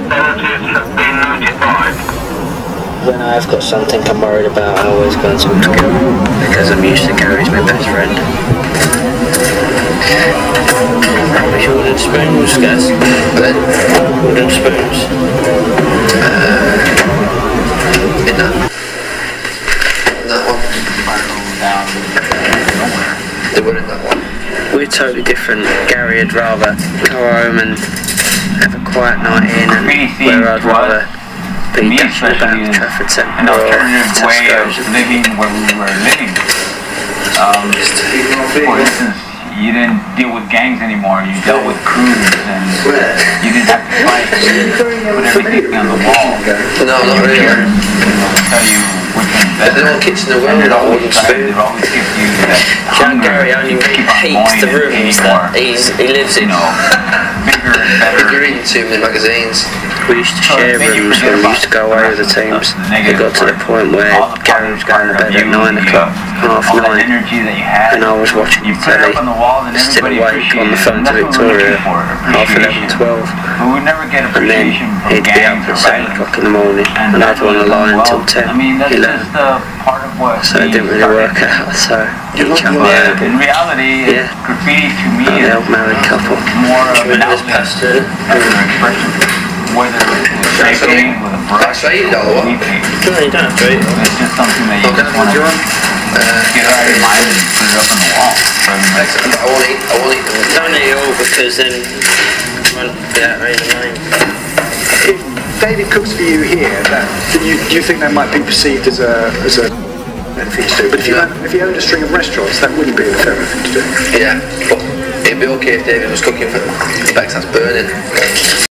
When I've got something I'm worried about, I always go and talk to Gary, because I'm used to Gary's my best friend. Which wooden spoons, guys? Wooden spoons. In that one. They were in that one. We're totally different. Gary would rather go home and have a quiet night in, and where I'd rather be dashing about Trafford Centre an alternative way of living where we were living. For instance, you didn't deal with gangs anymore, you dealt with crews, and you didn't have to fight, you put everything on the wall. No, not really. Tell you which one's better. There's no kitchen in the world without wooden spoon. It always gives you that Gary only really hates the rooms that he lives in. Bigger and better. You're reading too many magazines. We used to share rooms when we used to go away with the teams. It got to the point where Gary was going to bed at 9 o'clock, half 9, and I was watching the telly, still awake on the phone to Victoria, half 11, 12, and then he'd be up at 7 o'clock in the morning, and I'd want to lie until 10, 11. So it didn't really work out, so he chucked me out. In reality, graffiti to me is a married couple. More of an outlet, expression. Whether it's shaping with a brush or paint. No, you don't have to eat it. It's just something that you just want to get out of your mind and put it up on the wall. I won't eat them. Don't eat it all, because then you won't be out of the money. If David cooks for you here, do you think that might be perceived as a thing to do? But if you owned a string of restaurants, that wouldn't be a fair thing to do. Yeah, but it'd be okay if David was cooking for Bex that's burning.